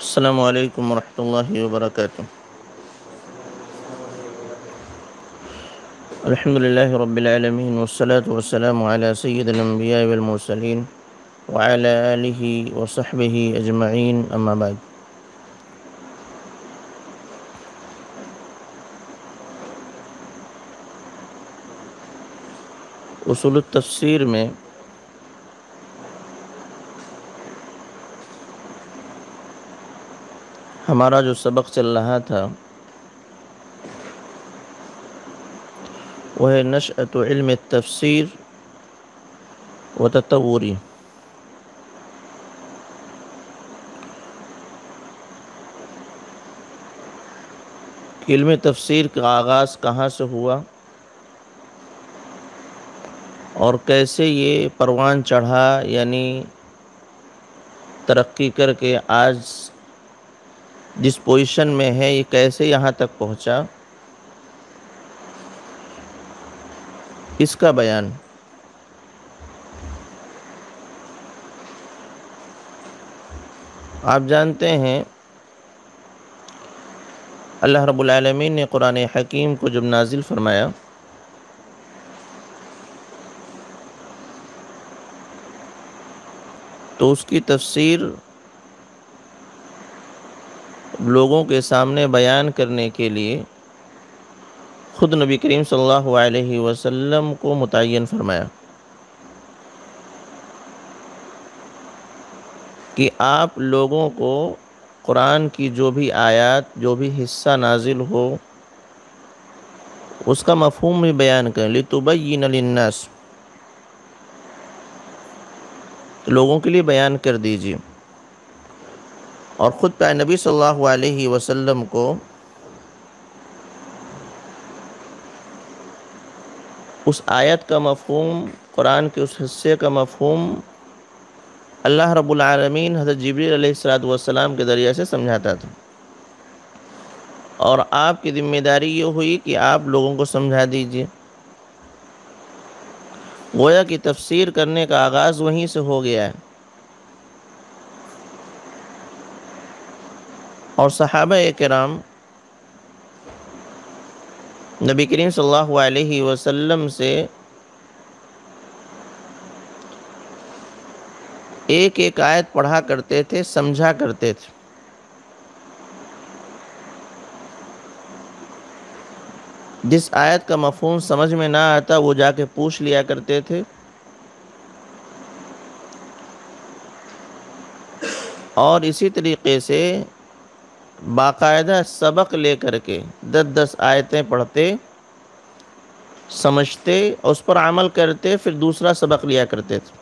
السلام علیکم ورحمۃ اللہ وبرکاتہ۔ الحمد للہ رب العالمین والصلاة والسلام علی سید الانبیاء والمرسلین وعلی آلہ وصحبہ اجمعین، اما بعد۔ اصول التفسیر میں ہمارا جو سبق چل رہا تھا وہ ہے نشأۃ علم التفسیر و تطوری۔ علم تفسیر کا آغاز کہاں سے ہوا اور کیسے یہ پروان چڑھا، یعنی ترقی کر کے آج جس پوزیشن میں ہے یہ کیسے یہاں تک پہنچا، اس کا بیان۔ آپ جانتے ہیں اللہ رب العالمین نے قرآن حکیم کو جب نازل فرمایا تو اس کی تفسیر لوگوں کے سامنے بیان کرنے کے لیے خود نبی کریم صلی اللہ علیہ وسلم کو متعین فرمایا کہ آپ لوگوں کو قرآن کی جو بھی آیات، جو بھی حصہ نازل ہو اس کا مفہوم بھی بیان کریں، لِتُبَيِّنَ لِلنَّاسِ، لوگوں کے لیے بیان کر دیجیے۔ اور خود پیارے نبی صلی اللہ علیہ وسلم کو اس آیت کا مفہوم، قرآن کے اس حصے کا مفہوم اللہ رب العالمین حضرت جبریل علیہ السلام کے ذریعے سے سمجھاتا تھا، اور آپ کی ذمہ داری یہ ہوئی کہ آپ لوگوں کو سمجھا دیجیے۔ گویا کہ تفسیر کرنے کا آغاز وہیں سے ہو گیا ہے، اور صحابہ کرام نبی کریم صلی اللہ علیہ وسلم سے ایک ایک آیت پڑھا کرتے تھے، سمجھا کرتے تھے۔ جس آیت کا مفہوم سمجھ میں نہ آتا وہ جا کے پوچھ لیا کرتے تھے، اور اسی طریقے سے باقاعدہ سبق لے کر کے 10 آیتیں پڑھتے، سمجھتے، اس پر عمل کرتے، پھر دوسرا سبق لیا کرتے تھے۔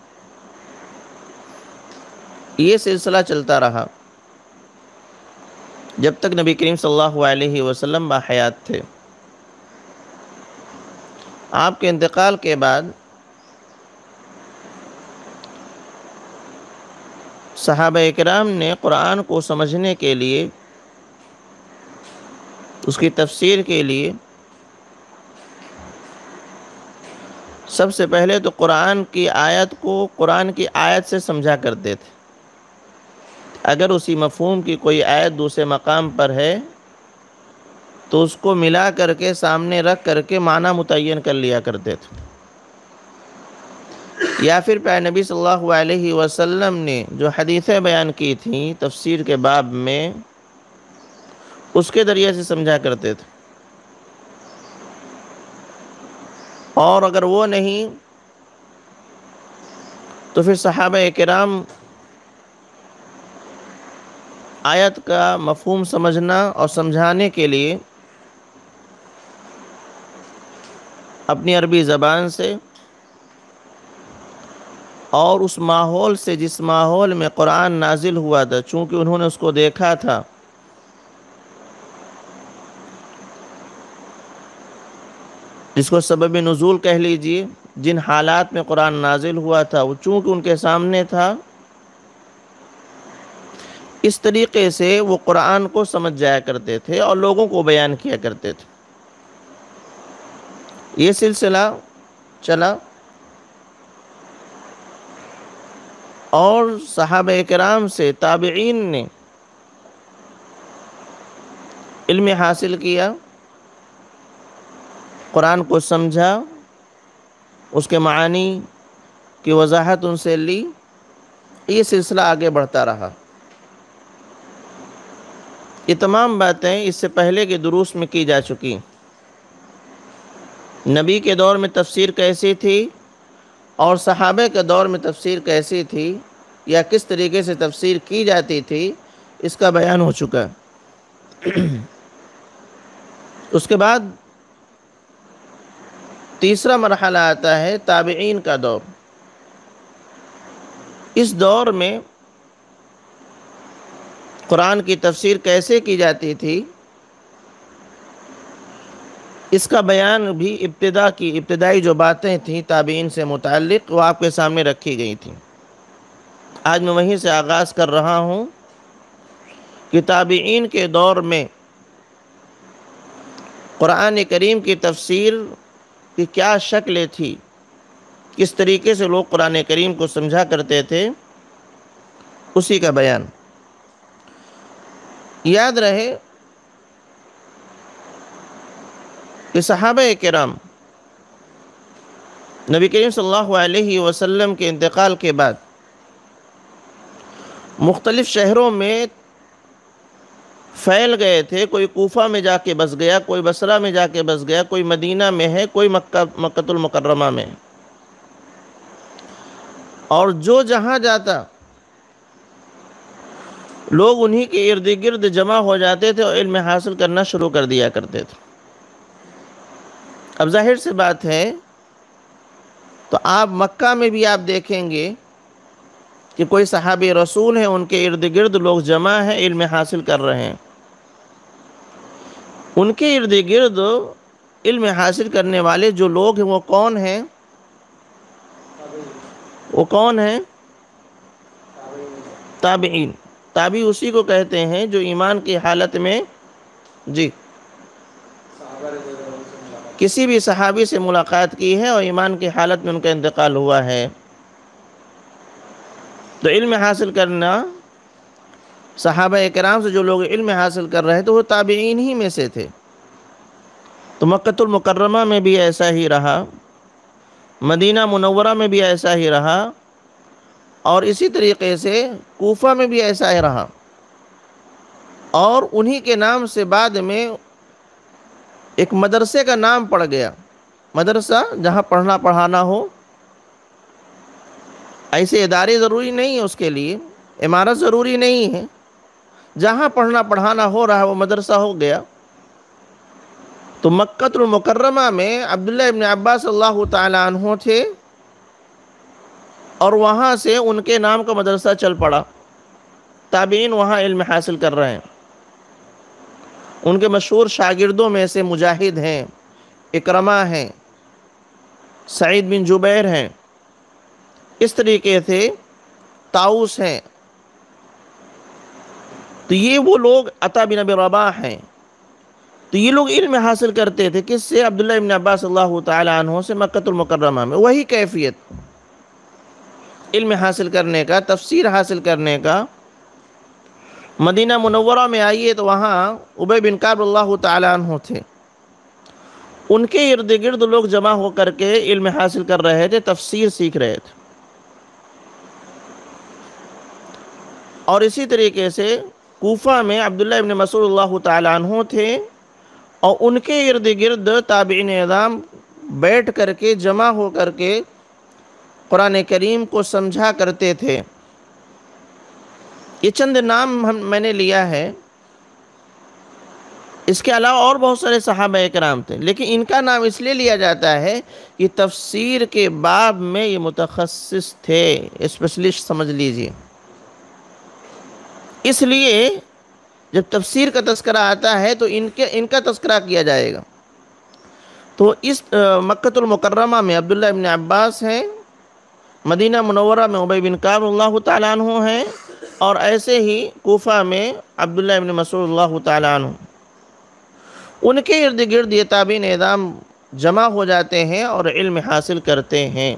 یہ سلسلہ چلتا رہا جب تک نبی کریم صلی اللہ علیہ وسلم باحیات تھے۔ آپ کے انتقال کے بعد صحابہ کرام نے قرآن کو سمجھنے کے لیے، اس کی تفسیر کے لیے سب سے پہلے تو قرآن کی آیت کو قرآن کی آیت سے سمجھا کرتے تھے۔ اگر اسی مفہوم کی کوئی آیت دوسرے مقام پر ہے تو اس کو ملا کر کے سامنے رکھ کر کے معنی متعین کر لیا کرتے تھے، یا پھر پیارے نبی صلی اللہ علیہ وسلم نے جو حدیثیں بیان کی تھیں تفسیر کے باب میں، اس کے ذریعے سے سمجھا کرتے تھے۔ اور اگر وہ نہیں تو پھر صحابہ کرام آیت کا مفہوم سمجھنا اور سمجھانے کے لیے اپنی عربی زبان سے اور اس ماحول سے جس ماحول میں قرآن نازل ہوا تھا، چونکہ انہوں نے اس کو دیکھا تھا، جس کو سبب نزول کہہ لیجئے، جن حالات میں قرآن نازل ہوا تھا وہ چونکہ ان کے سامنے تھا، اس طریقے سے وہ قرآن کو سمجھ جایا کرتے تھے اور لوگوں کو بیان کیا کرتے تھے۔ یہ سلسلہ چلا، اور صحابہ کرام سے تابعین نے علم حاصل کیا، قرآن کو سمجھا، اس کے معانی کی وضاحت ان سے لی، یہ سلسلہ آگے بڑھتا رہا۔ یہ تمام باتیں اس سے پہلے کے دروس میں کی جا چکی۔ نبی کے دور میں تفسیر کیسی تھی اور صحابہ کے دور میں تفسیر کیسی تھی، یا کس طریقے سے تفسیر کی جاتی تھی، اس کا بیان ہو چکا۔ اس کے بعد تیسرا مرحلہ آتا ہے تابعین کا دور۔ اس دور میں قرآن کی تفسیر کیسے کی جاتی تھی، اس کا بیان بھی ابتدائی جو باتیں تھیں تابعین سے متعلق، وہ آپ کے سامنے رکھی گئی تھیں۔ آج میں وہیں سے آغاز کر رہا ہوں کہ تابعین کے دور میں قرآن کریم کی تفسیر کی کیا شکلیں تھی، کس طریقے سے لوگ قرآن کریم کو سمجھا کرتے تھے، اسی کا بیان۔ یاد رہے کہ صحابہ کرام نبی کریم صلی اللہ علیہ وسلم کے انتقال کے بعد مختلف شہروں میں پھیل گئے تھے۔ کوئی کوفہ میں جا کے بس گیا، کوئی بصرہ میں جا کے بس گیا، کوئی مدینہ میں ہے، کوئی مکہ المکرمہ میں، اور جو جہاں جاتا لوگ انہی کے ارد گرد جمع ہو جاتے تھے اور علم حاصل کرنا شروع کر دیا کرتے تھے۔ اب ظاہر سی بات ہے، تو آپ مکہ میں بھی آپ دیکھیں گے کہ کوئی صحابی رسول ہیں، ان کے ارد گرد لوگ جمع ہیں، علم حاصل کر رہے ہیں۔ ان کے ارد گرد علم حاصل کرنے والے جو لوگ ہیں وہ کون ہیں؟ وہ کون ہیں؟ تابعین۔ تابعی اسی کو کہتے ہیں جو ایمان کی حالت میں کسی بھی صحابی سے ملاقات کی ہے اور ایمان کی حالت میں ان کا انتقال ہوا ہے۔ تو علم حاصل کرنا، صحابہ کرام سے جو لوگ علم حاصل کر رہے تھے وہ تابعین ہی میں سے تھے۔ تو مکہ المکرمہ میں بھی ایسا ہی رہا، مدینہ منورہ میں بھی ایسا ہی رہا، اور اسی طریقے سے کوفہ میں بھی ایسا ہی رہا۔ اور انہی کے نام سے بعد میں ایک مدرسے کا نام پڑ گیا، مدرسہ جہاں پڑھنا پڑھانا ہو۔ ایسے ادارے ضروری نہیں ہے، اس کے لیے عمارت ضروری نہیں ہے، جہاں پڑھنا پڑھانا ہو رہا وہ مدرسہ ہو گیا۔ تو مکہ المکرمہ میں عبداللہ ابن عباس اللہ تعالیٰ عنہ تھے، اور وہاں سے ان کے نام کا مدرسہ چل پڑا۔ تابعین وہاں علم حاصل کر رہے ہیں۔ ان کے مشہور شاگردوں میں سے مجاہد ہیں، اکرمہ ہیں، سعید بن جبیر ہیں، اس طریقے سے طاؤس ہیں۔ تو یہ وہ لوگ، عطا بن ابی رباح ہیں۔ تو یہ لوگ علم حاصل کرتے تھے کس سے؟ عبداللہ ابن عباس اللہ تعالیٰ عنہ سے، مکہ المکرمہ میں۔ وہی کیفیت علم حاصل کرنے کا، تفسیر حاصل کرنے کا۔ مدینہ منورہ میں آئیے تو وہاں ابی بن کعب اللہ تعالیٰ عنہ تھے، ان کے ارد گرد لوگ جمع ہو کر کے علم حاصل کر رہے تھے، تفسیر سیکھ رہے تھے۔ اور اسی طریقے سے کوفہ میں عبداللہ ابن مسعود اللہ تعالیٰ عنہ تھے، اور ان کے ارد گرد تابعین اعظام بیٹھ کر کے جمع ہو کر کے قرآن کریم کو سمجھا کرتے تھے۔ یہ چند نام میں نے لیا ہے، اس کے علاوہ اور بہت سارے صحابہ کرام تھے، لیکن ان کا نام اس لیے لیا جاتا ہے کہ تفسیر کے باب میں یہ متخصص تھے، اسپیشلسٹ سمجھ لیجئے۔ اس لیے جب تفسیر کا تذکرہ آتا ہے تو ان کا تذکرہ کیا جائے گا۔ تو اس مکہ المکرمہ میں عبداللہ ابن عباس ہیں، مدینہ منورہ میں ابی بن کعب اللہ تعالیٰ عنہ ہیں، اور ایسے ہی کوفہ میں عبداللہ ابن مسعود اللہ تعالیٰ عنہ۔ ان کے ارد گرد یہ تابعین اعظام جمع ہو جاتے ہیں اور علم حاصل کرتے ہیں۔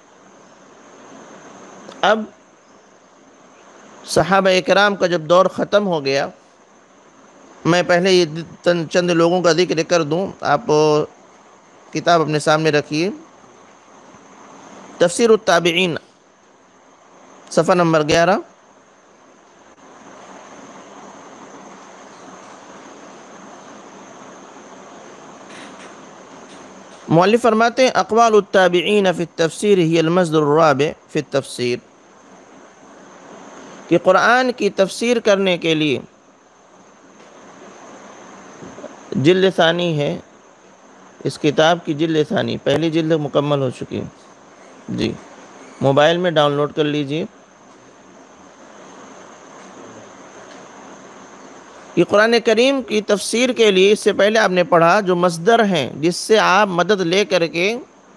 اب صحابہ کرام کا جب دور ختم ہو گیا میں پہلے یہ چند لوگوں کا ذکر کر دوں، آپ کتاب اپنے سامنے رکھیے۔ تفسیر التابعین، صفحہ نمبر 11۔ مؤلف فرماتے ہیں اقوال التابعین فی التفسیر ہی المصدر الرابع فی التفسیر، کہ قرآن کی تفسیر کرنے کے لیے جلد ثانی ہے، اس کتاب کی جلد ثانی، پہلی جلد مکمل ہو چکی ہے جی، موبائل میں ڈاؤن لوڈ کر لیجئے۔ یہ قرآن کریم کی تفسیر کے لیے اس سے پہلے آپ نے پڑھا جو مصدر ہیں جس سے آپ مدد لے کر کے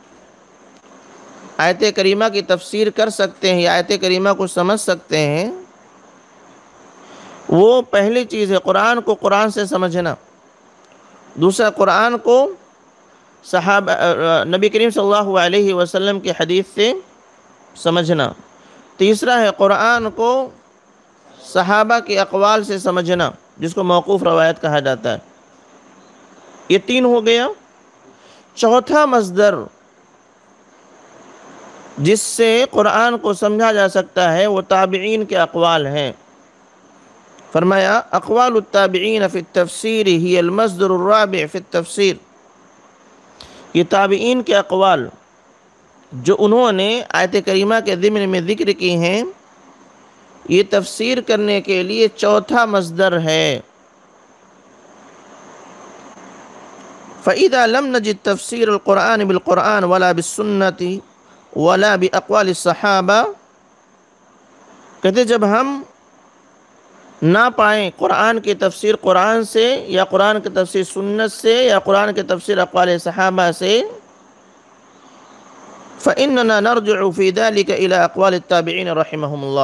آیت کریمہ کی تفسیر کر سکتے ہیں یا آیت کریمہ کو سمجھ سکتے ہیں، وہ پہلی چیز ہے قرآن کو قرآن سے سمجھنا، دوسرا قرآن کو نبی کریم صلی اللہ علیہ وسلم کی حدیث سے سمجھنا، تیسرا ہے قرآن کو صحابہ کے اقوال سے سمجھنا جس کو موقوف روایت کہا جاتا ہے۔ یہ تین ہو گیا۔ چوتھا مصدر جس سے قرآن کو سمجھا جا سکتا ہے وہ تابعین کے اقوال ہیں۔ فرمایا اقوال التابعین فی التفسیر ہی المصدر الرابع فی التفسیر، یہ تابعین کے اقوال جو انہوں نے آیت کریمہ کے ضمن میں ذکر کی ہیں، یہ تفسیر کرنے کے لیے چوتھا مصدر ہے۔ فَإِذَا لَمْ نَجِدْ تَفْسِيرَ الْقُرْآنِ بِالْقُرْآنِ وَلَا بِالسُّنَّةِ وَلَا بِأَقْوَالِ الصَّحَابَةِ، کہتے جب ہم نہ پائیں قرآن کی تفسیر قرآن سے یا قرآن کی تفسیر سنت سے یا قرآن کی تفسیر اقوال صحابہ سے، فَإِنَّنَا نَرْجِعُ فِي ذَلِكَ إِلَىٰ أَقْوَالِ التَّابِعِينَ رَحِمَهُمُ اللَّهُ،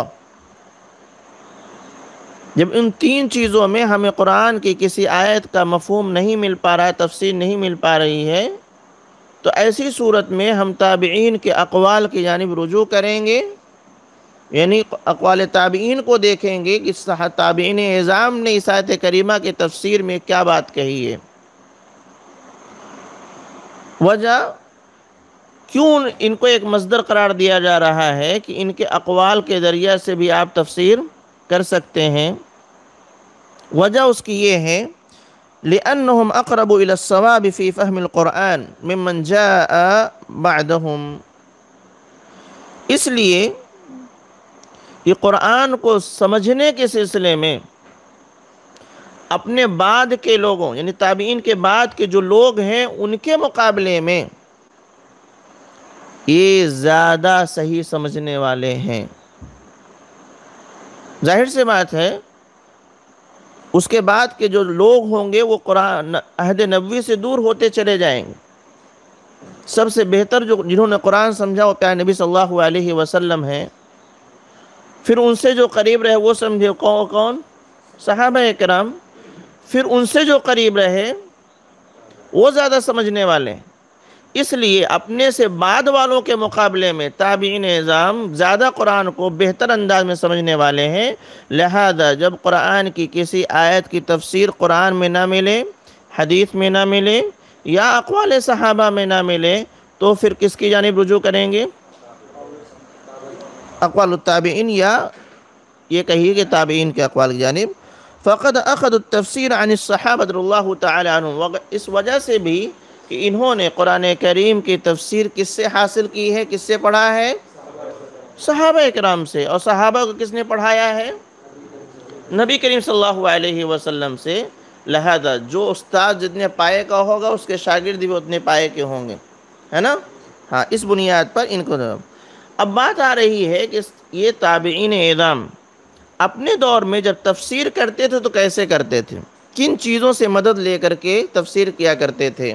جب ان تین چیزوں میں ہمیں قرآن کی کسی آیت کا مفہوم نہیں مل پا رہا ہے، تفسیر نہیں مل پا رہی ہے، تو ایسی صورت میں ہم تابعین کے اقوال کی جانب رجوع کریں گے، یعنی اقوال تابعین کو دیکھیں گے کہ تابعین اعظام نے اس آیت کریمہ کی تفسیر میں کیا بات کہی ہے۔ وجہ کیوں ان کو ایک مصدر قرار دیا جا رہا ہے کہ ان کے اقوال کے ذریعہ سے بھی آپ تفسیر کر سکتے ہیں؟ وجہ اس کی یہ ہے لِأَنَّهُمْ أَقْرَبُ إِلَى الصَّوَابِ فِي فَهْمِ الْقُرْآنِ مِمَّنْ جَاءَ بَعْدَهُمْ، اس لیے یہ قرآن کو سمجھنے کے سلسلے میں اپنے بعد کے لوگوں یعنی تابعین کے بعد کے جو لوگ ہیں ان کے مقابلے میں یہ زیادہ صحیح سمجھنے والے ہیں۔ ظاہر سے بات ہے اس کے بعد کے جو لوگ ہوں گے وہ قرآن عہد نبوی سے دور ہوتے چلے جائیں گے۔ سب سے بہتر جنہوں نے قرآن سمجھا وہ پیارے نبی صلی اللہ علیہ وسلم ہیں، پھر ان سے جو قریب رہے وہ سمجھے کون؟ صحابہ کرام، پھر ان سے جو قریب رہے وہ زیادہ سمجھنے والے ہیں۔ اس لیے اپنے سے بعد والوں کے مقابلے میں تابعین اعظام زیادہ قرآن کو بہتر انداز میں سمجھنے والے ہیں، لہذا جب قرآن کی کسی آیت کی تفسیر قرآن میں نہ ملے، حدیث میں نہ ملے یا اقوال صحابہ میں نہ ملے تو پھر کس کی جانب رجوع کریں گے؟ اقوال التابعین، یا یہ کہیے کہ تابعین کے اقوال کی جانب۔ فقد اخذ التفسیر عن الصحابہ رضی اللہ تعالی عنہم، اس وجہ سے بھی کہ انہوں نے قرآن کریم کی تفسیر کس سے حاصل کی ہے، کس سے پڑھا ہے؟ صحابہ کرام سے۔ اور صحابہ کو کس نے پڑھایا ہے؟ نبی کریم صلی اللہ علیہ وسلم سے۔ لہذا جو استاد جتنے پائے کا ہوگا اس کے شاگرد بھی اتنے پائے کے ہوں گے، ہے نا؟ ہاں، اس بنیاد پر ان کو اب بات آ رہی ہے کہ یہ تابعین اعظام اپنے دور میں جب تفسیر کرتے تھے تو کیسے کرتے تھے، کن چیزوں سے مدد لے کر کے تفسیر کیا کرتے تھے؟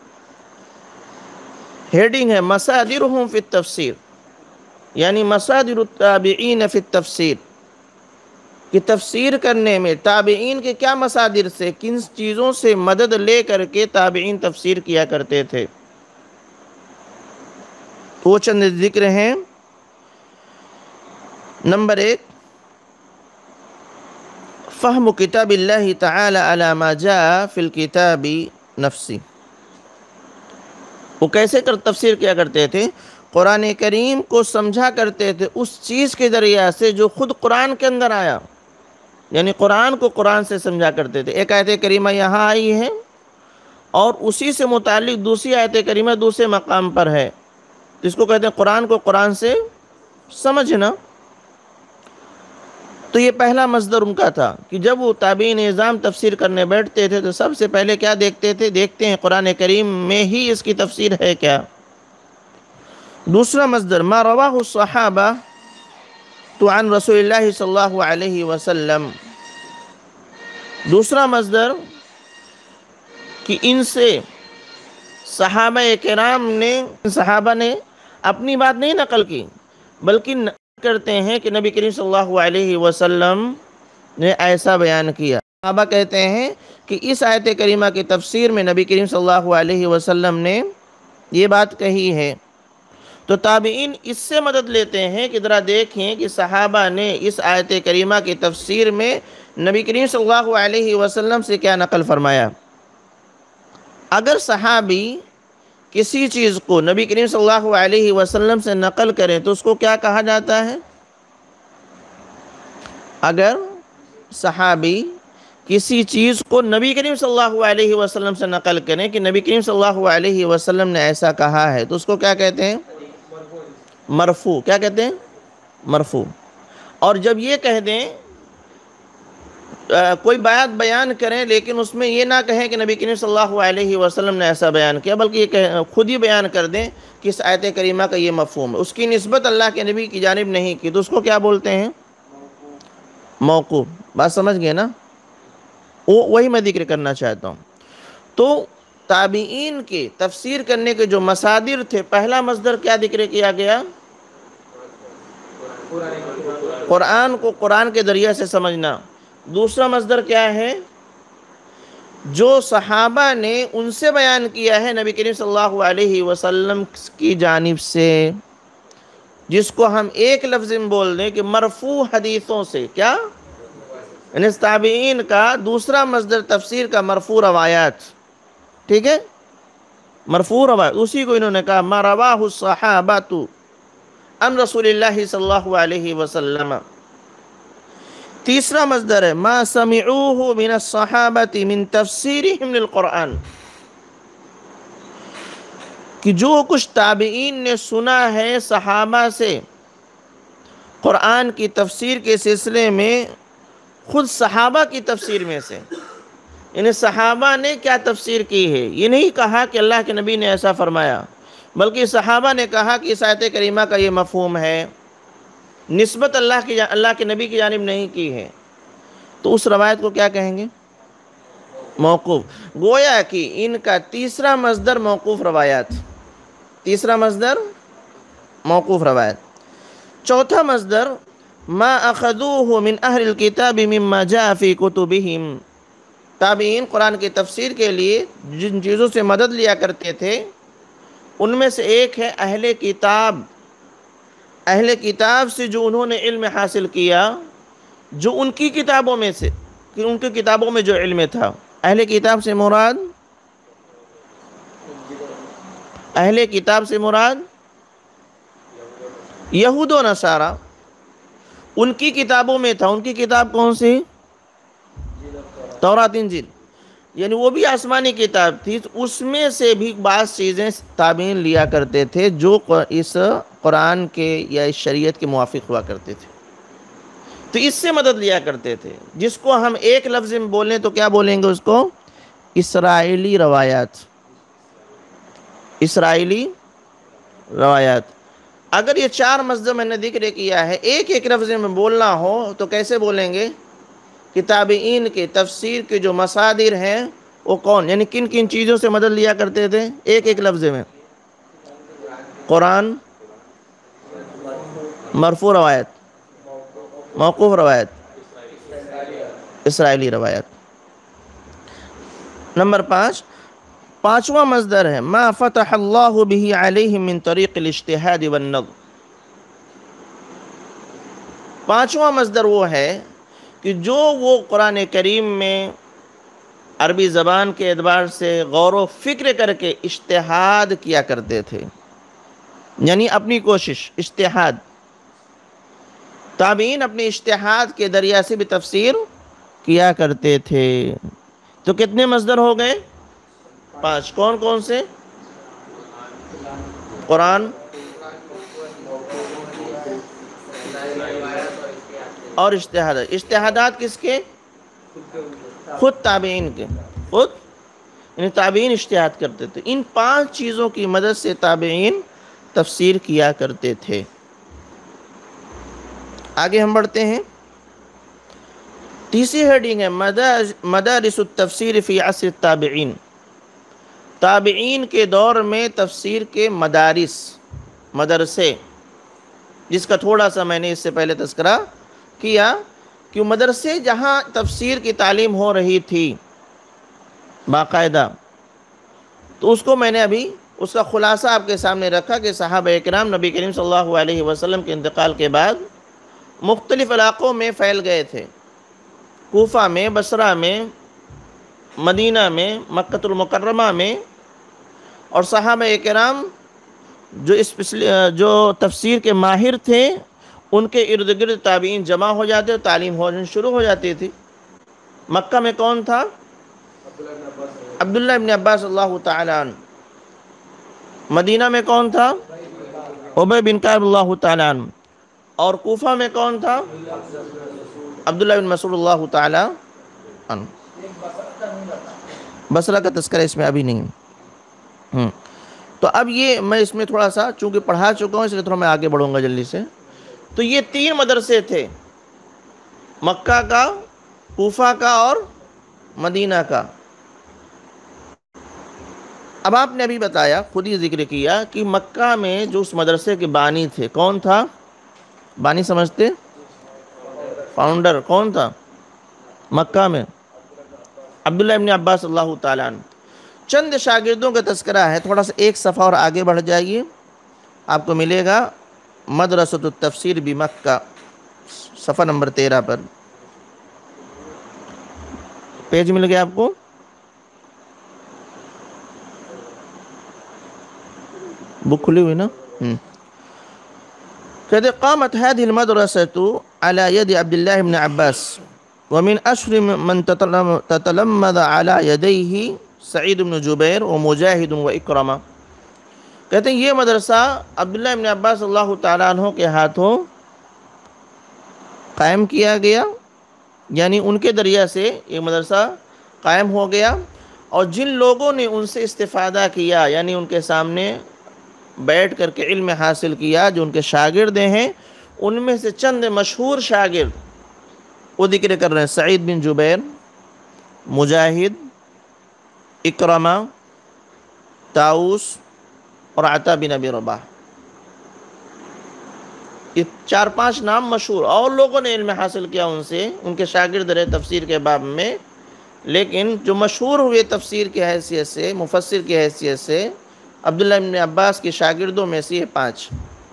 ہیڈنگ ہے مصادرہم فی التفسیر، یعنی مصادر التابعین فی التفسیر، کہ تفسیر کرنے میں تابعین کے کیا مصادر سے، کن چیزوں سے مدد لے کر کے تابعین تفسیر کیا کرتے تھے۔ تو وہ چند ذکر ہیں۔ نمبر 1، فہم کتاب اللہ تعالی علی ما جاء فی الکتاب نفسی. وہ کیسے تفسیر کیا کرتے تھے؟ قرآن کریم کو سمجھا کرتے تھے اس چیز کے ذریعہ سے جو خود قرآن کے اندر آیا، یعنی قرآن کو قرآن سے سمجھا کرتے تھے. ایک آیت کریمہ یہاں آئی ہے اور اسی سے متعلق دوسری آیت کریمہ دوسرے مقام پر ہے، جس کو کہتے ہیں قرآن کو قرآن سے سمجھنا. تو یہ پہلا مصدر ان کا تھا کہ جب وہ تابعین نظام تفسیر کرنے بیٹھتے تھے تو سب سے پہلے کیا دیکھتے ہیں قرآن کریم میں ہی اس کی تفسیر ہے کیا. دوسرا مصدر ما رواہ الصحابہ تو عن رسول اللہ صلی اللہ علیہ وسلم. دوسرا مصدر کہ ان سے صحابہ کرام نے اپنی بات نہیں نقل کی، بلکہ نقل کرتے ہیں کہ نبی کریم صلی اللہ علیہ وسلم نے ایسا بیان کیا. صحابہ کہتے ہیں کہ اس آیت کریمہ کی تفسیر میں نبی کریم صلی اللہ علیہ وسلم نے یہ بات کہی ہے. تو تابعین اس سے مدد لیتے ہیں کہ ذرا دیکھیں کہ صحابہ نے اس آیت کریمہ کی تفسیر میں نبی کریم صلی اللہ علیہ وسلم سے کیا نقل فرمایا. اگر صحابی کسی چیز کو نبی کریم صلی اللہ علیہ وسلم سے نقل کریں تو اس کو کیا کہا جاتا ہے؟ اگر صحابی کسی چیز کو نبی کریم صلی اللہ علیہ وسلم سے نقل کریں کہ نبی کریم صلی اللہ علیہ وسلم نے ایسا کہا ہے تو اس کو کیا کہتے ہیں؟ مرفوع. کیا کہتے ہیں؟ مرفوع. اور جب یہ کہہ دیں کوئی بات بیان کریں لیکن اس میں یہ نہ کہیں کہ نبی کریم صلی اللہ علیہ وسلم نے ایسا بیان کیا، بلکہ یہ خود ہی بیان کر دیں کہ اس آیت کریمہ کا یہ مفہوم ہے، اس کی نسبت اللہ کے نبی کی جانب نہیں کی، تو اس کو کیا بولتے ہیں؟ موقوف. بات سمجھ گئے نا؟ وہی میں ذکر کرنا چاہتا ہوں. تو تابعین کے تفسیر کرنے کے جو مصادر تھے، پہلا مصدر کیا ذکر کیا گیا؟ قرآن کو قرآن کے ذریعے سے سمجھنا. دوسرا مصدر کیا ہے؟ جو صحابہ نے ان سے بیان کیا ہے نبی کریم صلی اللہ علیہ وسلم کی جانب سے، جس کو ہم ایک لفظ میں بول دیں کہ مرفوع حدیثوں سے. کیا؟ یعنی تابعین کا دوسرا مصدر تفسیر کا مرفوع روایات. ٹھیک ہے؟ مرفوع روایات اسی کو انہوں نے کہا ما رواہ الصحابۃ عن رسول اللہ صلی اللہ علیہ وسلم. تیسرا مصدر ہے ما سمعوہ من الصحابۃ من تفسیرہم للقرآن، کہ جو کچھ تابعین نے سنا ہے صحابہ سے قرآن کی تفسیر کے سلسلے میں، خود صحابہ کی تفسیر میں سے، یعنی صحابہ نے کیا تفسیر کی ہے. یہ نہیں کہا کہ اللہ کے نبی نے ایسا فرمایا، بلکہ صحابہ نے کہا کہ اس آیت کریمہ کا یہ مفہوم ہے، نسبت اللہ کے نبی کی جانب نہیں کی ہے، تو اس روایت کو کیا کہیں گے؟ موقوف. گویا کہ ان کا تیسرا مصدر موقوف روایات. تیسرا مصدر موقوف روایت. چوتھا مصدر ما اخذوه من اہل الکتاب مما جاء فی کتبہم. تابعین قرآن کی تفسیر کے لیے جن چیزوں سے مدد لیا کرتے تھے ان میں سے ایک ہے اہل کتاب. اہل کتاب سے جو انہوں نے علم حاصل کیا، جو ان کی کتابوں میں سے، کہ ان کی کتابوں میں جو علم تھا. اہل کتاب سے مراد یہود و نصارہ. ان کی کتابوں میں تھا. ان کی کتاب کون سی؟ تورات انجیل، یعنی وہ بھی آسمانی کتاب تھی. اس میں سے بھی بعض چیزیں تابعین لیا کرتے تھے جو اس قرآن کے یا اس شریعت کے موافق ہوا کرتے تھے، تو اس سے مدد لیا کرتے تھے. جس کو ہم ایک لفظ میں بولیں تو کیا بولیں گے اس کو؟ اسرائیلی روایات. اسرائیلی روایات. اگر یہ چار مصدر میں نے ذکر کیا ہے، ایک ایک لفظ میں بولنا ہو تو کیسے بولیں گے؟ کہ تابعین کے تفسیر کے جو مصادر ہیں وہ کون، یعنی کن کن چیزوں سے مدد لیا کرتے تھے ایک ایک لفظ میں؟ قرآن، مرفوع روایت، موقوف روایت، اسرائیلی روایت. نمبر 5، پانچواں مصدر ہے ما فتح اللہ بہ علیہم من طریق الاجتہاد والنظر. پانچواں مصدر وہ ہے کہ جو وہ قرآن کریم میں عربی زبان کے اعتبار سے غور و فکر کر کے اجتہاد کیا کرتے تھے، یعنی اپنی کوشش، اجتہاد، تابعین اپنے اجتہاد کے ذریعہ سے بھی تفسیر کیا کرتے تھے۔ تو کتنے مصدر ہو گئے؟ 5۔ کون کون سے؟ قرآن اور اجتہادات۔ اجتہادات کس کے؟ خود تابعین کے، خود یعنی تابعین اجتہاد کرتے تھے۔ ان 5 چیزوں کی مدد سے تابعین تفسیر کیا کرتے تھے۔ آگے ہم بڑھتے ہیں۔ تیسری ہیڈنگ ہے مدارس التفسیر فی عصر التابعین۔ تابعین کے دور میں تفسیر کے مدارس، مدرسے، جس کا تھوڑا سا میں نے اس سے پہلے تذکرہ کیا کہ مدرسے جہاں تفسیر کی تعلیم ہو رہی تھی باقاعدہ، تو اس کو میں نے ابھی اس کا خلاصہ آپ کے سامنے رکھا کہ صحابہ اکرام نبی کریم صلی اللہ علیہ وسلم کے انتقال کے بعد مختلف علاقوں میں پھیل گئے تھے، کوفہ میں، بصرہ میں، مدینہ میں، مکہ المکرمہ میں، اور صحابہ اکرام جو تفسیر کے ماہر تھے ان کے ارد گرد تابعین جمع ہو جاتے اور تعلیم شروع ہو جاتی تھی۔ مکہ میں کون تھا؟ عبداللہ ابن عباس اللہ تعالی عنہ۔ مدینہ میں کون تھا؟ ابی بن کعب اللہ تعالی عنہ۔ اور کوفہ میں کون تھا؟ عبداللہ بن مسعود اللہ تعالی عنہ۔ بصرہ کا تذکرہ اس میں ابھی نہیں۔ تو اب یہ میں اس میں تھوڑا سا چونکہ پڑھا چکا ہوں اس لیے تھوڑا میں آگے بڑھوں گا جلدی سے۔ تو یہ 3 مدرسے تھے، مکہ کا، کوفہ کا اور مدینہ کا۔ اب آپ نے ابھی بتایا، خود ہی ذکر کیا کہ مکہ میں جو اس مدرسے کے بانی تھے، کون تھا؟ بانی سمجھتے؟ فاؤنڈر کون تھا مکہ میں؟ عبداللہ ابن عباس اللہ تعالیٰ عنہ۔ چند شاگردوں کا تذکرہ ہے، تھوڑا سا ایک صفحہ اور آگے بڑھ جائیے، آپ کو ملے گا مدرسۃ التفسیر بمکہ، صفحہ نمبر 13 پر پیج مل گیا آپ کو؟ بک کھلی ہوئی نا؟ کہتے قامت هذه المدرسة على يد عبد الله بن عباس ومن أشهر من تتلمذ على يديه سعید بن جبیر ومجاہد وإکرمہ۔ کہتے ہیں یہ مدرسہ عبداللہ ابن عباس اللہ تعالیٰ عنہ کے ہاتھوں قائم کیا گیا، یعنی ان کے ذریعہ سے یہ مدرسہ قائم ہو گیا، اور جن لوگوں نے ان سے استفادہ کیا، یعنی ان کے سامنے بیٹھ کر کے علم حاصل کیا، جو ان کے شاگرد ہیں، ان میں سے چند مشہور شاگرد وہ ذکر کر رہے ہیں: سعید بن جبیر، مجاہد، اکرمہ، طاؤس اور عطا بن ابی رباح۔ یہ 4-5 نام مشہور، اور لوگوں نے علم حاصل کیا ان سے، ان کے شاگرد رہے تفسیر کے باب میں، لیکن جو مشہور ہوئے تفسیر کی حیثیت سے، مفسر کی حیثیت سے، عبداللہ بن عباس کے شاگردوں میں سے یہ 5: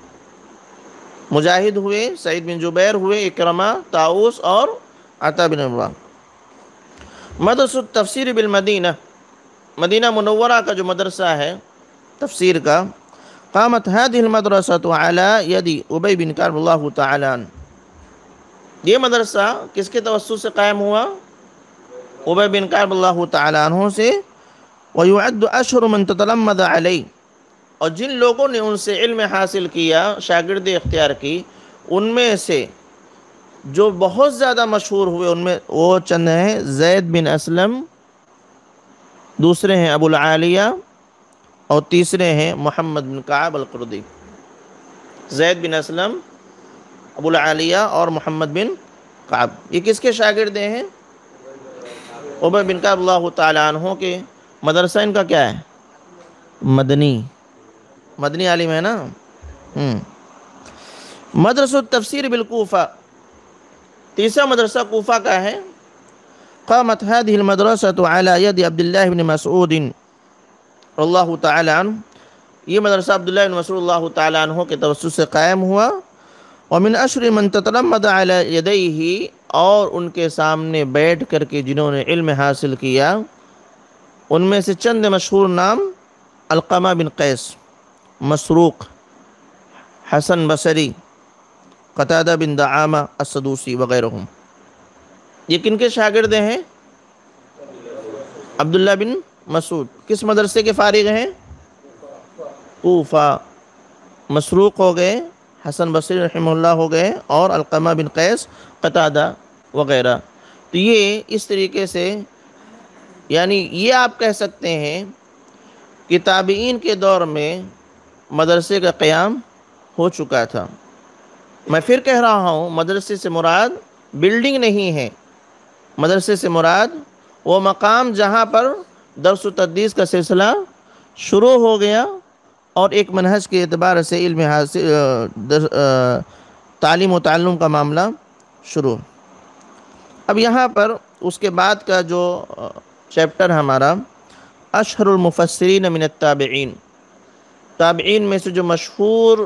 مجاہد ہوئے، سعید بن جبیر ہوئے، اکرمہ، طاؤس اور عطا بن ابی رباح۔ مدرسۃ التفسیر بالمدینہ، مدینہ منورہ کا جو مدرسہ ہے تفسیر کا، قامت هذه المدرسة على يد ابی بن کعب اللہ تعالی عنہ۔ یہ مدرسہ کس کے توسط سے قائم ہوا؟ ابی بن کعب اللہ تعالی عنہ سے۔ ويعد اشهر من تتلمذ علیہ، اور جن لوگوں نے ان سے علم حاصل کیا، شاگردی اختیار کی، ان میں سے جو بہت زیادہ مشہور ہوئے ان میں وہ چند ہیں: زید بن اسلم، دوسرے ہیں ابو العالیہ، اور تیسرے ہیں محمد بن کعب القردی۔ زید بن اسلم، ابو العالیہ اور محمد بن کعب، یہ کس کے شاگرد ہیں؟ ابی بن کعب اللہ تعالیٰ عنہ کے۔ مدرسہ ان کا کیا ہے؟ مدنی عالم ہے نا۔ مدرسہ التفسیر بالکوفہ، تیسرا مدرسہ کوفہ کا ہے۔ قامت هذه المدرسة على يد عبد الله بن مسعود اللہ تعالی عنہ، یہ مدرسہ عبداللہ بن مسعود اللہ تعالی عنہ کے توسط سے قائم ہوا۔ ومن اشر من تتلمذ على يديه، اور ان کے سامنے بیٹھ کر کے جنہوں نے علم حاصل کیا، ان میں سے چند مشہور نام: علقمہ بن قیس، مسروق، حسن بصری، قتادہ بن دعامہ السدوسی وغیرہم۔ یہ کن کے شاگرد ہیں؟ عبداللہ بن مسعود۔ کس مدرسے کے فارغ ہیں؟ کوفہ۔ مسروق ہو گئے، حسن بصری رحمہ اللہ ہو گئے، اور علقمہ بن قیس، قتادہ وغیرہ۔ تو یہ اس طریقے سے، یعنی یہ آپ کہہ سکتے ہیں کہ تابعین کے دور میں مدرسے کا قیام ہو چکا تھا۔ میں پھر کہہ رہا ہوں، مدرسے سے مراد بلڈنگ نہیں ہے، مدرسے سے مراد وہ مقام جہاں پر درس و تدریس کا سلسلہ شروع ہو گیا اور ایک منہج کے اعتبار سے علم حاصل، تعلیم و تعلم کا معاملہ شروع۔ اب یہاں پر اس کے بعد کا جو چیپٹر ہمارا، اشہر المفسرین من التابعین، تابعین میں سے جو مشہور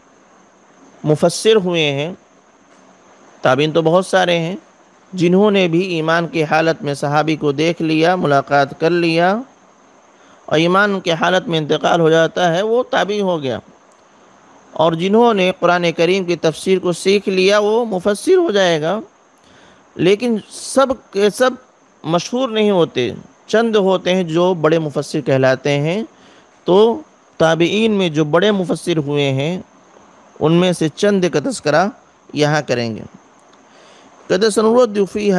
مفسر ہوئے ہیں۔ تابعین تو بہت سارے ہیں، جنہوں نے بھی ایمان کی حالت میں صحابی کو دیکھ لیا، ملاقات کر لیا، اور ایمان کی حالت میں انتقال ہو جاتا ہے، وہ تابعی ہو گیا۔ اور جنہوں نے قرآن کریم کی تفسیر کو سیکھ لیا، وہ مفسر ہو جائے گا۔ لیکن سب کے سب مشہور نہیں ہوتے، چند ہوتے ہیں جو بڑے مفسر کہلاتے ہیں۔ تو تابعین میں جو بڑے مفسر ہوئے ہیں، ان میں سے چند کا تذکرہ یہاں کریں گے۔ قد سنرد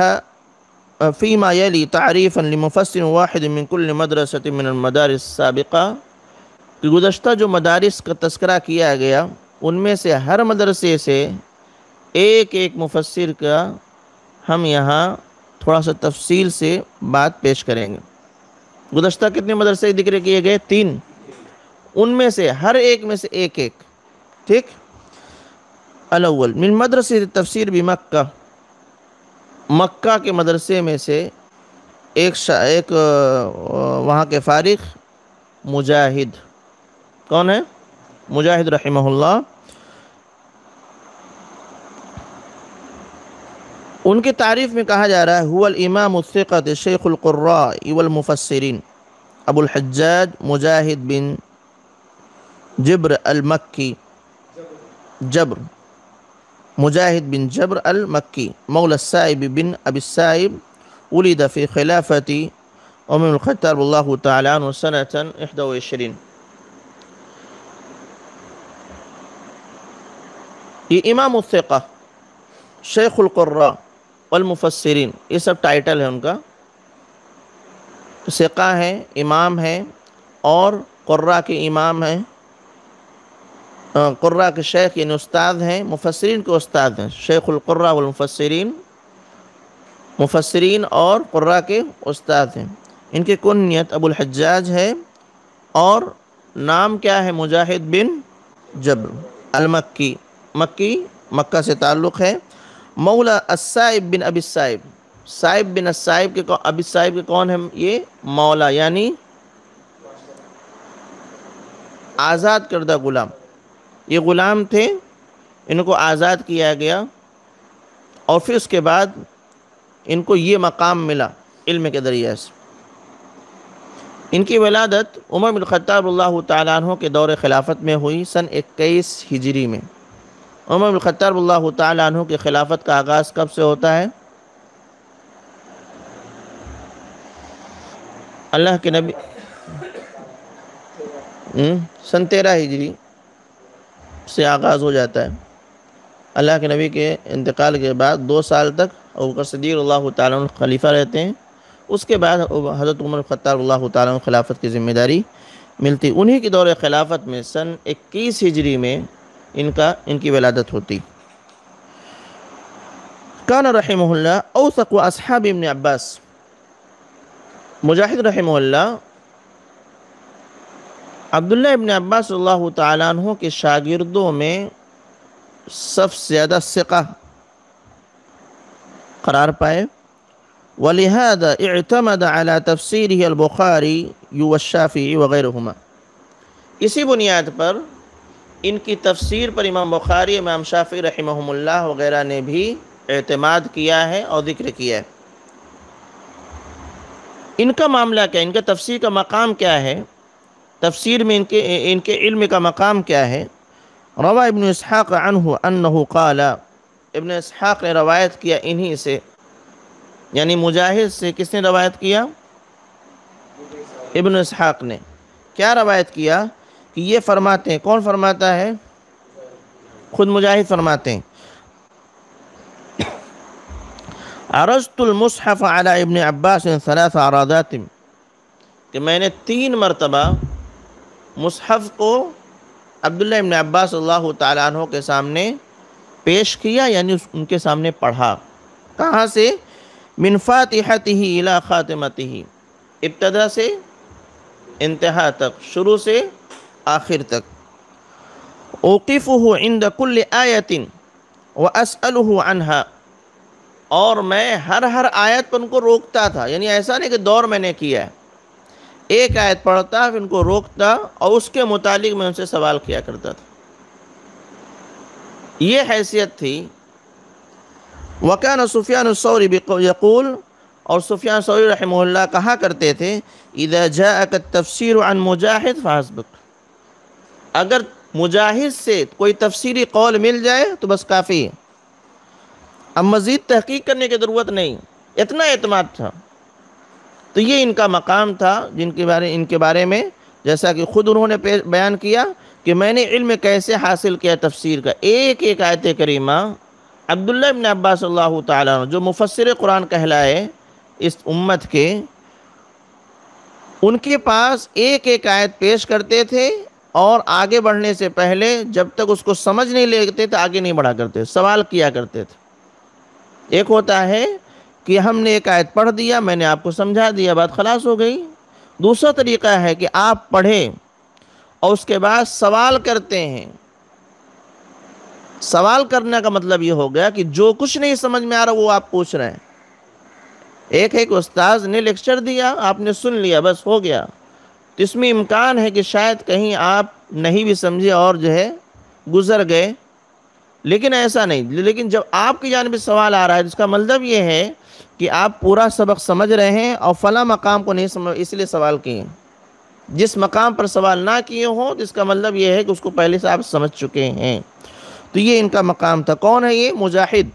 فيما يلي تعریفا لمفسر واحد من كل مدرسة من المدارس السابقہ، کہ گزشتہ جو مدارس کا تذکرہ کیا گیا، ان میں سے ہر مدرسے سے ایک ایک مفسر کا ہم یہاں تھوڑا سا تفصیل سے بات پیش کریں گے۔ گزشتہ کتنے مدرسے ذکر کیے گئے؟ 3۔ ان میں سے ہر ایک میں سے ایک ایک، ٹھیک۔ الاول من مدرسہ تفسیر بمکہ، مکہ کے مدرسے میں سے ایک وہاں کے فارغ مجاہد، کون ہے؟ مجاہد رحمہ اللہ۔ ان کی تعریف میں کہا جا رہا ہے، هو الامام الثقۃ شیخ القراء والمفسرین ابو الحجاج مجاہد بن جبر المکی، مجاہد بن جبر المکی، مولا السائب بن ابی السائب، ولد فی خلافت عمر بن الخطاب اللہ تعالی عنہ سنۃ 21۔ یہ امام الثقہ، شیخ القراء والمفسرین، یہ سب ٹائٹل ہے ان کا۔ ثقہ ہیں، امام ہیں، اور قراء کے امام ہیں، قراء کے شیخ یعنی استاد ہیں، مفسرین کے استاد ہیں۔ شیخ القراء والمفسرین، مفسرین اور قراء کے استاد ہیں۔ ان کی کنیت ابو الحجاج ہے، اور نام کیا ہے؟ مجاہد بن جبر المکی، مکہ سے تعلق ہے۔ مولا السائب بن ابی السائب، سائب بن السائب کے ابی السائب کے کون ہیں؟ یہ مولا یعنی آزاد کردہ غلام، یہ غلام تھے، ان کو آزاد کیا گیا، اور پھر اس کے بعد ان کو یہ مقام ملا علم کے ذریعے سے۔ ان کی ولادت عمر بن الخطاب اللہ تعالیٰ عنہ کے دور خلافت میں ہوئی، سن 21 ہجری میں۔ عمر بن الخطاب اللہ تعالیٰ عنہ کی خلافت کا آغاز کب سے ہوتا ہے؟ اللہ کے نبی سن 13 ہجری سے آغاز ہو جاتا ہے۔ اللہ کے نبی کے انتقال کے بعد 2 سال تک ابوبکر صدیق اللہ تعالیٰ عنہ خلیفہ رہتے ہیں۔ اس کے بعد حضرت عمر الخطاب اللہ تعالیٰ عنہ خلافت کی ذمہ داری ملتی۔ انہی کی دور خلافت میں سن 21 ہجری میں ان کی ولادت ہوتی۔ کان رحمہ اللہ اوثق اصحاب ابن عباس، مجاہد رحمہ اللہ عبداللہ ابن عباس اللہ تعالیٰ عنہ کے شاگردوں میں سب سے زیادہ ثقہ قرار پائے۔ وَلِهَذَا اِعْتَمَدَ عَلَى تَفْسِيرِهِ الْبُخَارِيُّ وَالشَّافِعِيُّ وَغَيْرُهُمَا، اسی بنیاد پر ان کی تفسیر پر امام بخاری، امام شافعی رحمہم اللہ وغیرہ نے بھی اعتماد کیا ہے اور ذکر کیا ہے۔ ان کا معاملہ کیا ہے؟ ان کا تفسیر کا مقام کیا ہے؟ تفسیر میں ان کے علم کا مقام کیا ہے؟ روا ابن اسحاق عنہ انہ قال، ابن اسحاق نے روایت کیا انہی سے، یعنی مجاہد سے۔ کس نے روایت کیا؟ ابن اسحاق نے۔ کیا روایت کیا؟ کہ یہ فرماتے ہیں، کون فرماتا ہے؟ خود مجاہد فرماتے ہیں، عرضت المصحف علی ابن عباس 3 عرادات، کہ میں نے 3 مرتبہ مصحف کو عبداللہ ابن عباس اللہ تعالیٰ عنہ کے سامنے پیش کیا، یعنی ان کے سامنے پڑھا۔ کہاں سے؟ من فاتحتہ الی خاتمتہ، ابتدا سے انتہا تک، شروع سے آخر تک۔ اوقفہ عند کل آیت واسألہ عنہا، اور میں ہر آیت پر ان کو روکتا تھا، یعنی ایسا نہیں کہ دور میں نے کیا ہے، ایک آیت پڑھتا پھر ان کو روکتا اور اس کے متعلق میں ان سے سوال کیا کرتا تھا۔ یہ حیثیت تھی۔ وَكَانَ سفیان الثوری یقول، اور سفیان ثوری رحمہ اللہ کہا کرتے تھے، اذا جاءك التفسیر عن مجاہد فحسبک، اگر مجاہد سے کوئی تفسیری قول مل جائے تو بس کافی ہے، اب مزید تحقیق کرنے کی ضرورت نہیں، اتنا اعتماد تھا۔ تو یہ ان کا مقام تھا، ان کے بارے میں جیسا کہ خود انہوں نے بیان کیا کہ میں نے علم کیسے حاصل کیا تفسیر کا۔ ایک ایک آیت کریمہ عبداللہ ابن عباس اللہ تعالیٰ عنہ جو مفسر قرآن کہلائے اس امت کے، ان کے پاس ایک ایک آیت پیش کرتے تھے، اور آگے بڑھنے سے پہلے جب تک اس کو سمجھ نہیں لیتے تھے آگے نہیں بڑھا کرتے، سوال کیا کرتے تھے۔ ایک ہوتا ہے کہ ہم نے ایک آیت پڑھ دیا، میں نے آپ کو سمجھا دیا، بات خلاص ہو گئی۔ دوسرا طریقہ ہے کہ آپ پڑھیں اور اس کے بعد سوال کرتے ہیں۔ سوال کرنے کا مطلب یہ ہو گیا کہ جو کچھ نہیں سمجھ میں آ رہا وہ آپ پوچھ رہے ہیں۔ ایک استاذ نے لیکچر دیا، آپ نے سن لیا، بس ہو گیا، تو اس میں امکان ہے کہ شاید کہیں آپ نہیں بھی سمجھے اور جو ہے گزر گئے، لیکن ایسا نہیں۔ لیکن جب آپ کی جانب سے سوال آ رہا ہے، جس کا مطلب یہ ہے کہ آپ پورا سبق سمجھ رہے ہیں اور فلاں مقام کو نہیں سمجھ، اس لیے سوال کیے۔ جس مقام پر سوال نہ کیے ہوں، جس کا مطلب یہ ہے کہ اس کو پہلے سے آپ سمجھ چکے ہیں۔ تو یہ ان کا مقام تھا۔ کون ہے یہ؟ مجاہد۔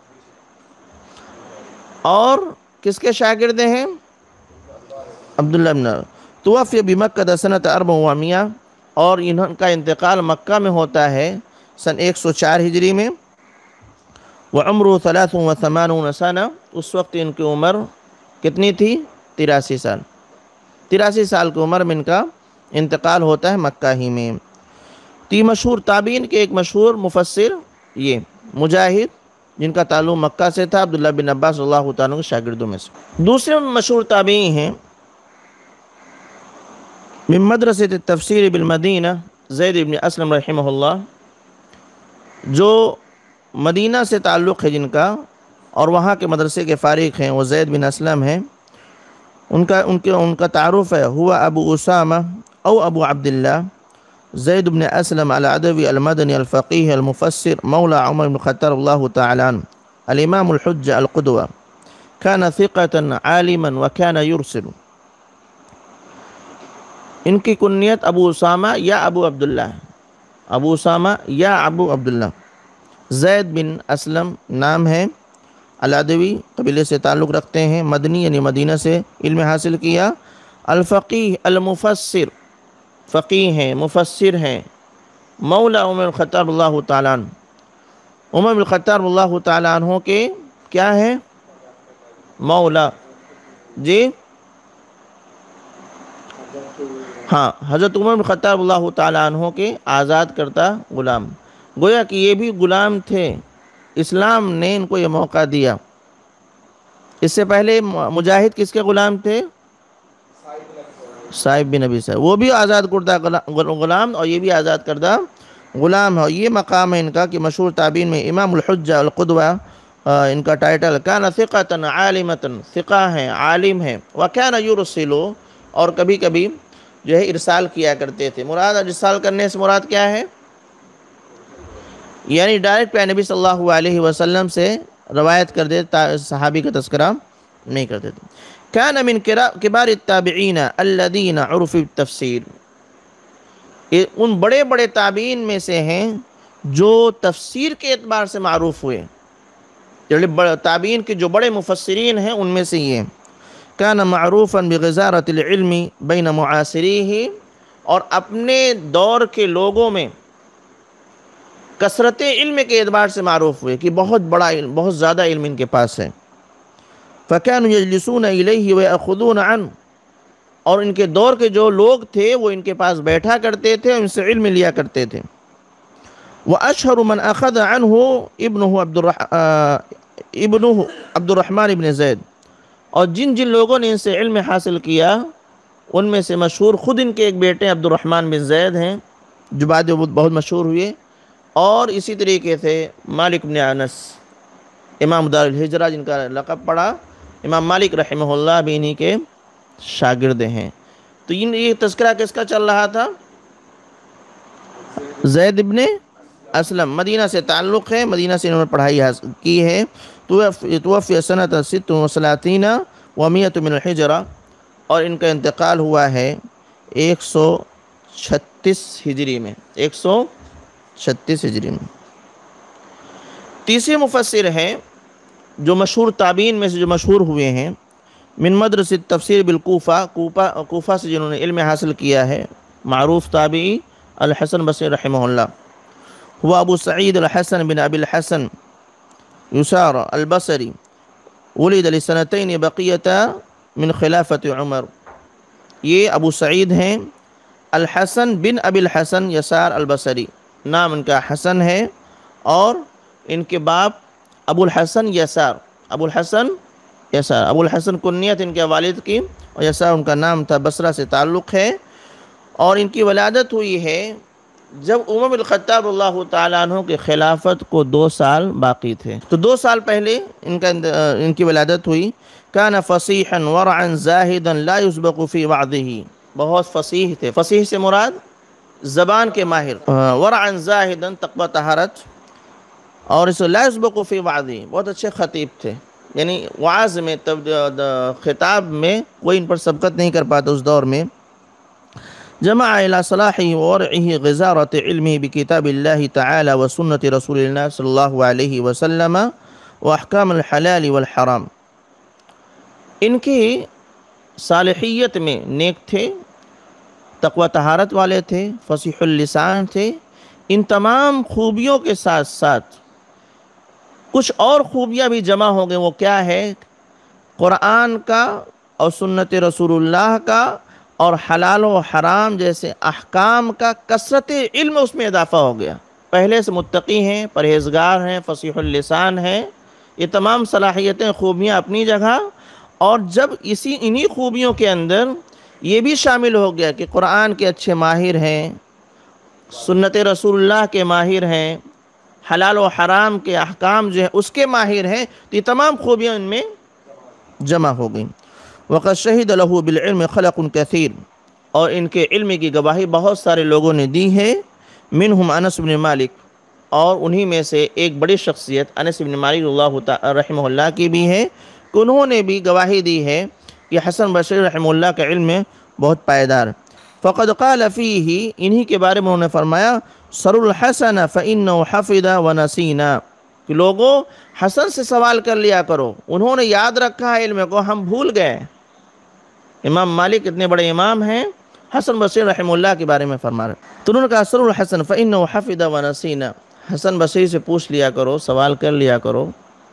اور کس کے شاگرد ہیں؟ عبداللہ بن توفی بمکہ سنۃ 400، اور انہوں کا انتقال مکہ میں ہوتا ہے سن 104 ہجری میں۔ وعمرہ 83 سنہ، اس وقت ان کی عمر کتنی تھی؟ 83 سال۔ 83 سال کی عمر میں ان کا انتقال ہوتا ہے مکہ ہی میں۔ تی مشہور تابعین کے ایک مشہور مفسر یہ مجاہد، جن کا تعلق مکہ سے تھا، عبداللہ بن عباس اللہ تعالیٰ کے شاگردوں میں سے۔ دوسرے مشہور تابعی ہیں من مدرسۃ التفسیر بالمدینہ، زید بن اسلم رحمہ اللہ، جو مدینہ سے تعلق ہے جن کا، اور وہاں کے مدرسے کے فارغ ہیں، وہ زید بن اسلم ہیں۔ ان کا تعارف ہے، ہوا ابو اسامہ او ابو عبداللہ زید بن اسلم العدوی المدنی الفقیہ المفسر مولا عمر بن الخطاب اللہ تعالی عنہ، الامام الحجہ القدوہ، کان ثقۃ عالما وکان یرسل۔ ان کی کنیت ابو اسامہ یا ابو عبداللہ، ابو اسامہ یا ابو عبداللہ۔ زید بن اسلم نام ہے، العدوی قبیلے سے تعلق رکھتے ہیں، مدنی یعنی مدینہ سے علم حاصل کیا۔ الفقیہ المفسر، فقیہ ہیں، مفسر ہیں، مولا عمر بن الخطاب اللہ تعالیٰ عنہ، عمر بن الخطاب اللہ تعالیٰ عنہ کے کیا ہے؟ مولا، جی ہاں، حضرت عمر بن الخطاب اللہ تعالیٰ عنہ کے آزاد کرتا غلام۔ گویا کہ یہ بھی غلام تھے، اسلام نے ان کو یہ موقع دیا۔ اس سے پہلے مجاہد کس کے غلام تھے؟ صاحب بن نبی صاحب، وہ بھی آزاد کردہ غلام، اور یہ بھی آزاد کردہ غلام ہے۔ اور یہ مقام ہے ان کا کہ مشہور تابعین میں امام الحجہ القدوہ ان کا ٹائٹل۔ کان ثقۃ عالمۃ، ثقہ ہیں، عالم ہیں، وکان یرسل، اور کبھی کبھی جو ہے ارسال کیا کرتے تھے۔ مراد ارسال کرنے سے مراد کیا ہے؟ یعنی ڈائریکٹ نبی صلی اللہ علیہ وسلم سے روایت کر دیتے، صحابی کا تذکرہ نہیں کرتے تھے۔ كان من کبار التابعین الذین عرفوا بالتفسیر، ان بڑے بڑے تابعین میں سے ہیں جو تفسیر کے اعتبار سے معروف ہوئے، تابعین کے جو بڑے مفسرین ہیں ان میں سے یہ ہیں۔ كان معروفا بغزارة العلم بین معاصریہ، اور اپنے دور کے لوگوں میں کثرت علم کے اعتبار سے معروف ہوئے کہ بہت بڑا علم، بہت زیادہ علم ان کے پاس ہے۔ فَكَانُوا يَجْلِسُونَ إِلَيْهِ وَيَأْخُذُونَ عَنْهُ، اور ان کے دور کے جو لوگ تھے وہ ان کے پاس بیٹھا کرتے تھے، ان سے علم لیا کرتے تھے۔ وَأَشْهَرُ مَنْ أَخَذَ عَنْهُ ابنه عبد الرحمن بن زید، اور جن جن لوگوں نے ان سے علم حاصل کیا ان میں سے مشہور خود ان کے ایک بیٹے عبد الرحمن بن زید ہیں جو بعد میں بہت مشہور ہوئے، اور اسی طریقے سے مالک بن انس امام دار الہجرہ جن کا لقب پڑا، امام مالک رحمہ اللہ بھی انہی کے شاگرد ہیں۔ تو یہ تذکرہ کس کا چل رہا تھا؟ زید ابن اسلم، مدینہ سے تعلق ہے، مدینہ سے انہوں نے پڑھائی کی ہے۔ توفی سنۃ 36 و100 من الحجرہ، اور ان کا انتقال ہوا ہے 136 ہجری میں، 136 ہجری میں۔ تیسرے مفسر ہیں جو مشہور تابعین میں سے جو مشہور ہوئے ہیں، من مدرس التفسیر بالکوفہ، کوفہ سے جنہوں نے علم حاصل کیا ہے، معروف تابعی الحسن بصری رحمہ اللہ، ہوا ابو سعید الحسن بن ابی الحسن یسار البصری، ولد لسنتین بقیۃ من خلافت عمر۔ یہ ابو سعید ہیں الحسن بن ابی الحسن یسار البصری، نام ان کا حسن ہے، اور ان کے باپ ابو الحسن یسار، ابو الحسن یسار، ابو الحسن کنیت ان کے والد کی، اور یسار ان کا نام تھا، بصرہ سے تعلق ہے، اور ان کی ولادت ہوئی ہے جب عمر بن الخطاب اللہ تعالیٰ عنہ کے خلافت کو 2 سال باقی تھے، تو 2 سال پہلے ان کی ولادت ہوئی۔ کان فصیحا ورعا زاہدا لا یسبق فی وعظہ، بہت فصیح تھے، فصیح سے مراد زبان کے ماہر، ورعا زاہدا تقوی طہارت، اور اس لا یسبق فی وعظہ، بہت اچھے خطیب تھے، یعنی وعظ میں خطاب میں کوئی ان پر سبقت نہیں کر پاتا اس دور میں۔ جمع الى صلاحه وورعه غزارة علمه بكتاب الله تعالى وسنة رسول الله صلی اللہ علیہ وسلم واحکام الحلال والحرام، ان کی صالحیت میں نیک تھے، تقوی طہارت والے تھے، فصیح اللسان تھے، ان تمام خوبیوں کے ساتھ ساتھ کچھ اور خوبیاں بھی جمع ہو گئے۔ وہ کیا ہے؟ قرآن کا اور سنت رسول اللہ کا اور حلال و حرام جیسے احکام کا کثرت علم اس میں اضافہ ہو گیا۔ پہلے سے متقی ہیں، پرہیزگار ہیں، فصیح اللسان ہیں، یہ تمام صلاحیتیں، خوبیاں اپنی جگہ، اور جب انہی خوبیوں کے اندر یہ بھی شامل ہو گیا کہ قرآن کے اچھے ماہر ہیں، سنت رسول اللہ کے ماہر ہیں، حلال و حرام کے احکام جو ہیں اس کے ماہر ہیں، تو یہ تمام خوبیاں ان میں جمع ہو گئیں۔ وقد شہد له بالعلم خلق کثیر، اور ان کے علم کی گواہی بہت سارے لوگوں نے دی ہے، منہم انس بن مالک، اور انہی میں سے ایک بڑی شخصیت انس بن مالک رحمہ اللہ کی بھی ہے کہ انہوں نے بھی گواہی دی ہے کہ حسن بصری رحمہ اللہ کا علم بہت پائیدار۔ فقد قال فیہ، انہی کے بارے میں انہوں نے فرمایا، سر الحسن فإنہ حفظ ونسینا، کہ لوگوں حسن سے سوال کر لیا کرو، انہوں نے یاد رکھا ہے علم کو، ہم بھول گئے۔ امام مالک اتنے بڑے امام ہیں، حسن بصری رحمہ اللہ کے بارے میں فرما رہے، تو انہوں نے کہا سر الحسن فإنہ حفظ ونسینا، حسن بصری سے پوچھ لیا کرو، سوال کر لیا کرو،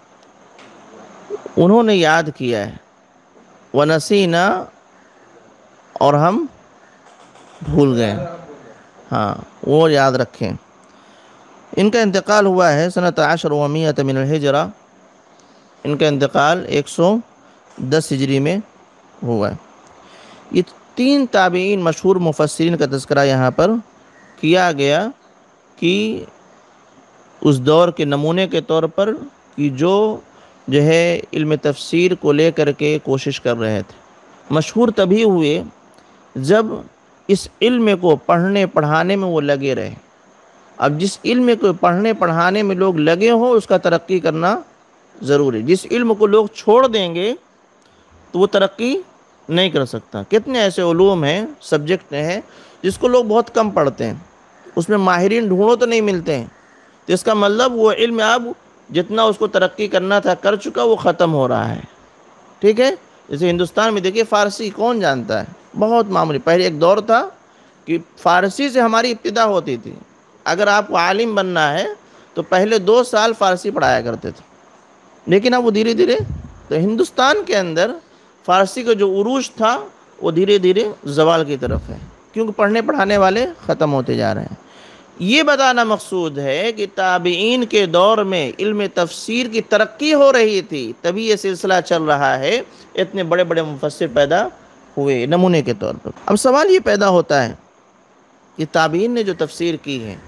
انہوں نے یاد کیا ہے، ونسینا، اور ہم بھول گئے، ہاں وہ یاد رکھیں۔ ان کا انتقال ہوا ہے سنۃ 10 و100 من الحجرہ، ان کا انتقال 110 ہجری میں ہوا ہے۔ یہ 3 تابعین مشہور مفسرین کا تذکرہ یہاں پر کیا گیا کہ اس دور کے نمونے کے طور پر کہ جو ہے علم تفسیر کو لے کر کے کوشش کر رہے تھے، مشہور تبھی ہوئے جب اس علم کو پڑھنے پڑھانے میں وہ لگے رہے۔ اب جس علم کو پڑھنے پڑھانے میں لوگ لگے ہوں اس کا ترقی کرنا ضروری. جس علم کو لوگ چھوڑ دیں گے تو وہ ترقی نہیں کر سکتا. کتنے ایسے علوم ہیں، سبجیکٹ ہیں جس کو لوگ بہت کم پڑھتے ہیں، اس میں ماہرین ڈھونڈو تو نہیں ملتے ہیں، تو اس کا مطلب وہ علم اب جتنا اس کو ترقی کرنا تھا کر چکا، وہ ختم ہو رہا ہے. ٹھیک ہے. جیسے ہندوستان میں دیکھیے فارسی کون جانتا ہے؟ بہت معمولی. پہلے ایک دور تھا کہ فارسی سے ہماری ابتدا ہوتی تھی. اگر آپ کو عالم بننا ہے تو پہلے 2 سال فارسی پڑھایا کرتے تھے. لیکن اب وہ دھیرے دھیرے تو ہندوستان کے اندر فارسی کا جو عروج تھا وہ دھیرے دھیرے زوال کی طرف ہے، کیونکہ پڑھنے پڑھانے والے ختم ہوتے جا رہے ہیں. یہ بتانا مقصود ہے کہ تابعین کے دور میں علم تفسیر کی ترقی ہو رہی تھی، تبھی یہ سلسلہ چل رہا ہے. اتنے بڑے بڑے مفسر پیدا ہوئے نمونے کے طور پر. اب سوال یہ پیدا ہوتا ہے کہ تابعین نے جو تفسیر کی ہے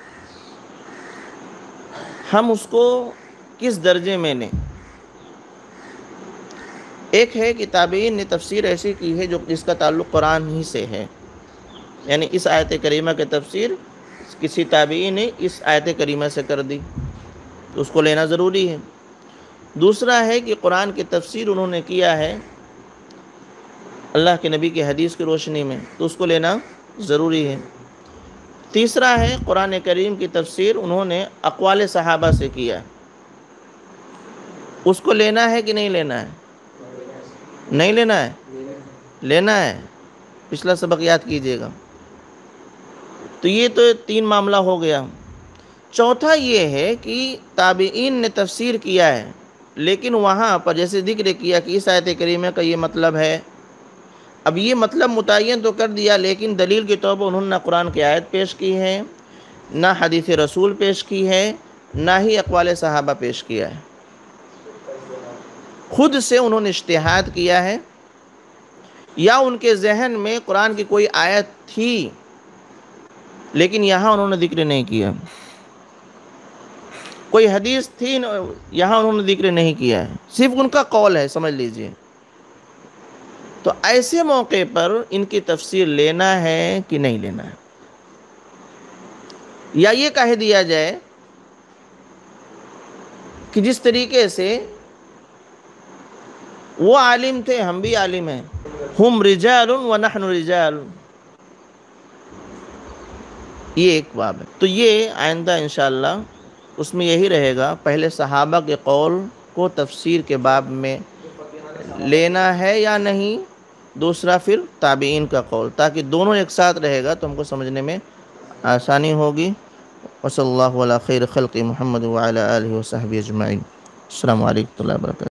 ہم اس کو کس درجے میں لیں؟ ایک ہے کہ تابعین نے تفسیر ایسی کی ہے جس کا تعلق قرآن ہی سے ہے، یعنی اس آیت کریمہ کی تفسیر کسی تابعی نے اس آیت کریمہ سے کر دی تو اس کو لینا ضروری ہے. دوسرا ہے کہ قرآن کی تفسیر انہوں نے کیا ہے اللہ کے نبی کی حدیث کی روشنی میں تو اس کو لینا ضروری ہے. تیسرا ہے قرآن کریم کی تفسیر انہوں نے اقوال صحابہ سے کیا ہے، اس کو لینا ہے کہ نہیں لینا ہے؟ نہیں لینا ہے؟ لینا ہے. پچھلا سبق یاد کیجئے گا. تو یہ تو 3 معاملہ ہو گیا. چوتھا یہ ہے کہ تابعین نے تفسیر کیا ہے لیکن وہاں پر جیسے ذکر کیا کہ اس آیت کریمہ کا یہ مطلب ہے. اب یہ مطلب متعین تو کر دیا لیکن دلیل کے طور پر انہوں نے نہ قرآن کی آیت پیش کی ہے، نہ حدیث رسول پیش کی ہے، نہ ہی اقوال صحابہ پیش کیا ہے. خود سے انہوں نے اجتہاد کیا ہے یا ان کے ذہن میں قرآن کی کوئی آیت تھی لیکن یہاں انہوں نے ذکر نہیں کیا، کوئی حدیث تھی یہاں انہوں نے ذکر نہیں کیا ہے، صرف ان کا قول ہے، سمجھ لیجئے. تو ایسے موقع پر ان کی تفسیر لینا ہے کہ نہیں لینا ہے؟ یا یہ کہہ دیا جائے کہ جس طریقے سے وہ عالم تھے ہم بھی عالم ہیں، ہم رجال ونحن رجال، یہ ایک باب ہے. تو یہ آئندہ انشاءاللہ اس میں یہی رہے گا، پہلے صحابہ کے قول کو تفسیر کے باب میں لینا ہے یا نہیں، دوسرا پھر تابعین کا قول، تاکہ دونوں ایک ساتھ رہے گا تو ہم کو سمجھنے میں آسانی ہوگی. وصلی اللہ علی خیر خلق محمد وعلی آلہ وصحبہ اجمعین. السلام علیکم و رحمۃ اللہ وبرکاتہ.